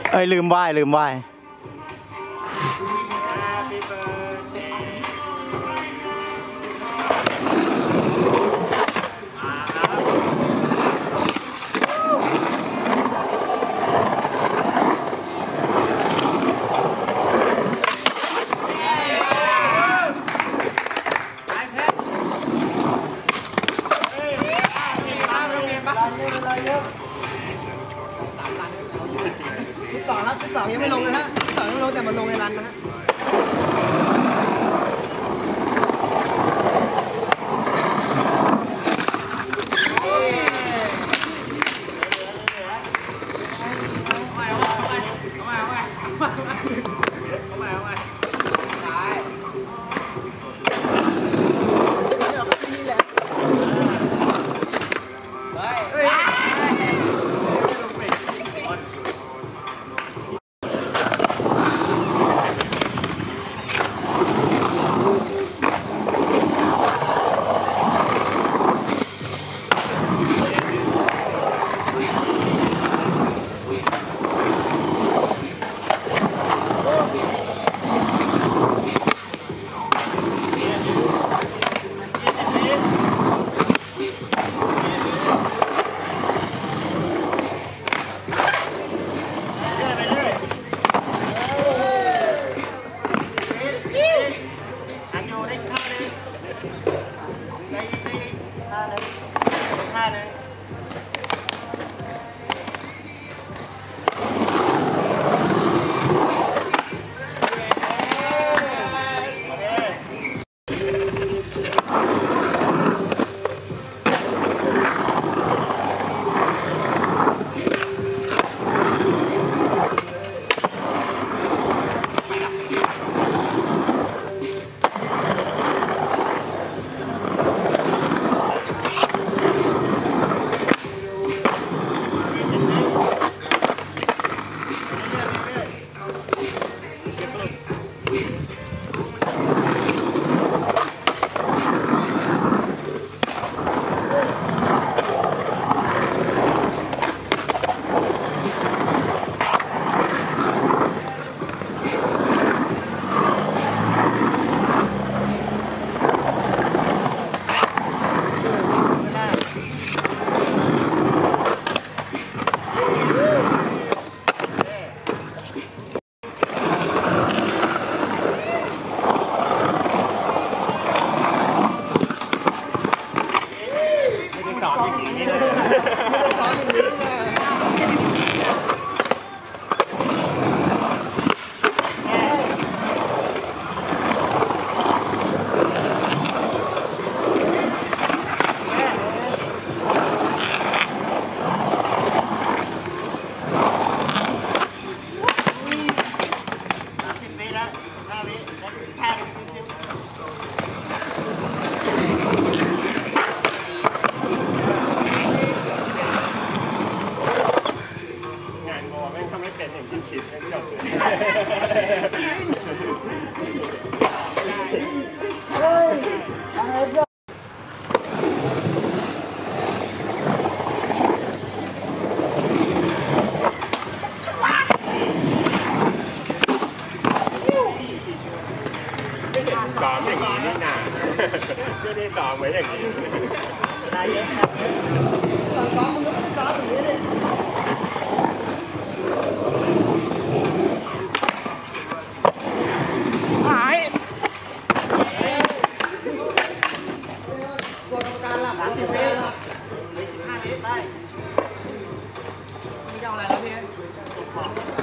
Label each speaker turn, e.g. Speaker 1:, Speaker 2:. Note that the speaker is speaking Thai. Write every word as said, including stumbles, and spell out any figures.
Speaker 1: เอ้ยลืมไหว้ลืมไหว้
Speaker 2: ที่สองครับที่สองยังไม่ลงนะฮะที่สองยังไม่ลงแต่มันลงในรันนะฮะ
Speaker 3: ซ้อมอย่างนี้นี่นาไม่ได้ซ้อมไว้อย่างนี้ได้เยอะซ้อมมึงก็ไม่ได้ซ้อมอย่างนี้เลยหายตัวกรรมการหลับสามสิบเมตรห้าเมตรได้ไม่ยอมอะไรแล้วพี่